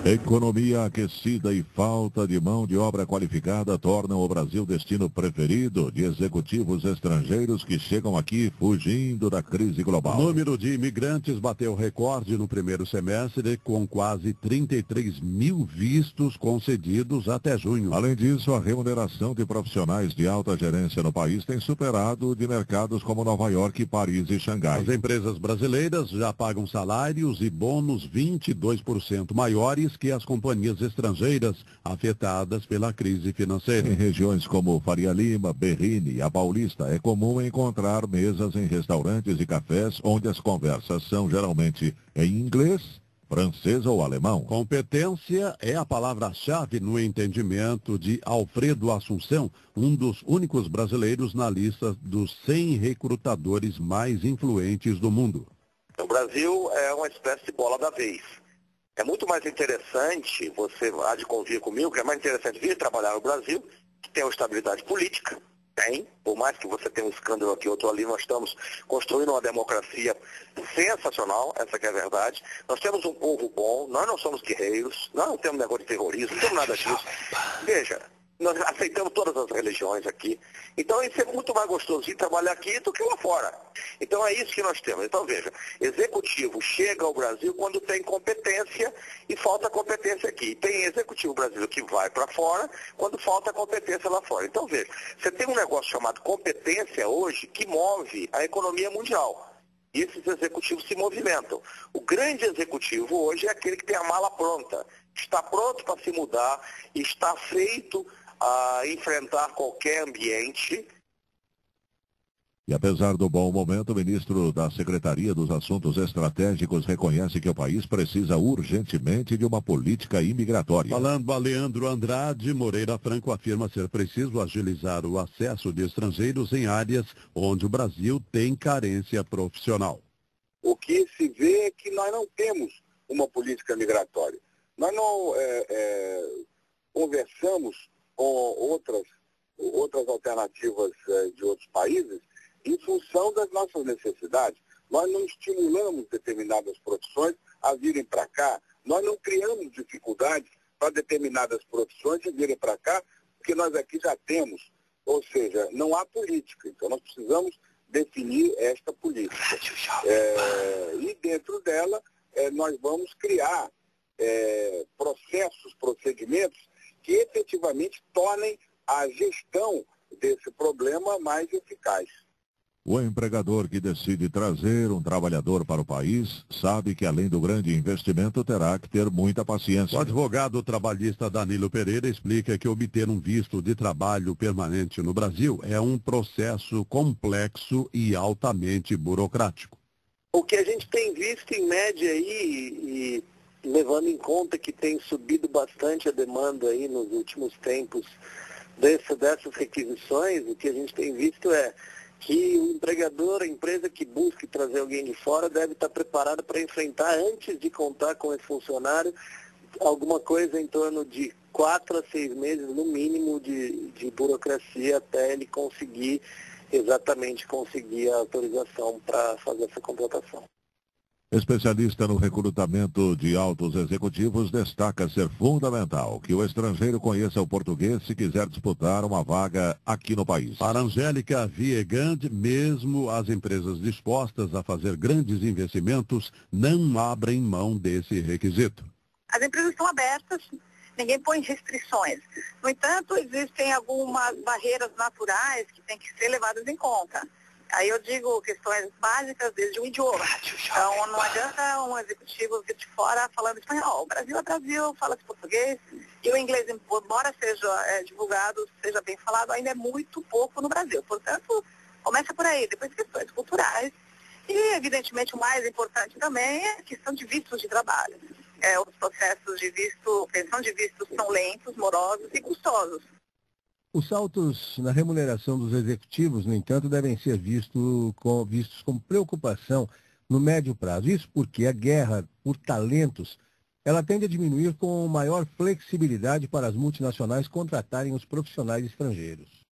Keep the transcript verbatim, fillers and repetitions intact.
Economia aquecida e falta de mão de obra qualificada tornam o Brasil destino preferido de executivos estrangeiros que chegam aqui fugindo da crise global. O número de imigrantes bateu recorde no primeiro semestre, com quase trinta e três mil vistos concedidos até junho. Além disso, a remuneração de profissionais de alta gerência no país tem superado de mercados como Nova York, Paris e Xangai. As empresas brasileiras já pagam salários e bônus vinte e dois por cento maiores que as companhias estrangeiras afetadas pela crise financeira. Em regiões como Faria Lima, Berrini e a Paulista, é comum encontrar mesas em restaurantes e cafés onde as conversas são geralmente em inglês, francês ou alemão. Competência é a palavra-chave no entendimento de Alfredo Assunção, um dos únicos brasileiros na lista dos cem recrutadores mais influentes do mundo. O Brasil é uma espécie de bola da vez. É muito mais interessante, você há de convir comigo, que é mais interessante vir trabalhar no Brasil, que tem uma estabilidade política, tem, por mais que você tenha um escândalo aqui, outro ali, nós estamos construindo uma democracia sensacional, essa que é a verdade. Nós temos um povo bom, nós não somos guerreiros, nós não temos negócio de terrorismo, não temos nada disso. Veja, nós aceitamos todas as religiões aqui. Então isso é muito mais gostoso de trabalhar aqui do que lá fora. Então é isso que nós temos. Então veja, executivo chega ao Brasil quando tem competência e falta competência aqui. E tem executivo brasileiro que vai para fora quando falta competência lá fora. Então veja, você tem um negócio chamado competência hoje que move a economia mundial. E esses executivos se movimentam. O grande executivo hoje é aquele que tem a mala pronta, está pronto para se mudar, está feito a enfrentar qualquer ambiente. E apesar do bom momento, o ministro da Secretaria dos Assuntos Estratégicos reconhece que o país precisa urgentemente de uma política imigratória. Falando a Leandro Andrade, Moreira Franco afirma ser preciso agilizar o acesso de estrangeiros em áreas onde o Brasil tem carência profissional. O que se vê é que nós não temos uma política migratória. Nós não é, é, conversamos com outras, outras alternativas é, de outros países em função das nossas necessidades. Nós não estimulamos determinadas profissões a virem para cá, nós não criamos dificuldades para determinadas profissões de virem para cá, porque nós aqui já temos, ou seja, não há política. Então nós precisamos definir esta política. É, e dentro dela é, nós vamos criar é, processos, procedimentos que efetivamente tornem a gestão desse problema mais eficaz. O empregador que decide trazer um trabalhador para o país sabe que, além do grande investimento, terá que ter muita paciência. O advogado trabalhista Danilo Pereira explica que obter um visto de trabalho permanente no Brasil é um processo complexo e altamente burocrático. O que a gente tem visto em média aí, e levando em conta que tem subido bastante a demanda aí nos últimos tempos desse, dessas requisições, o que a gente tem visto é que o empregador, a empresa que busque trazer alguém de fora, deve estar preparada para enfrentar, antes de contar com esse funcionário, alguma coisa em torno de quatro a seis meses, no mínimo, de, de burocracia até ele conseguir, exatamente conseguir a autorização para fazer essa contratação. Especialista no recrutamento de altos executivos, destaca ser fundamental que o estrangeiro conheça o português se quiser disputar uma vaga aqui no país. Para Angélica Viegand, mesmo as empresas dispostas a fazer grandes investimentos não abrem mão desse requisito. As empresas estão abertas, ninguém põe restrições. No entanto, existem algumas barreiras naturais que têm que ser levadas em conta. Aí eu digo questões básicas desde o idioma. Então não adianta um executivo vir de fora falando espanhol. O Brasil é Brasil, fala-se português. E o inglês, embora seja é, divulgado, seja bem falado, ainda é muito pouco no Brasil. Portanto, começa por aí. Depois questões culturais. E, evidentemente, o mais importante também é a questão de vistos de trabalho. É, os processos de visto, pensão de vistos são lentos, morosos e custosos. Os saltos na remuneração dos executivos, no entanto, devem ser visto com, vistos com preocupação no médio prazo. Isso porque a guerra por talentos, ela tende a diminuir com maior flexibilidade para as multinacionais contratarem os profissionais estrangeiros.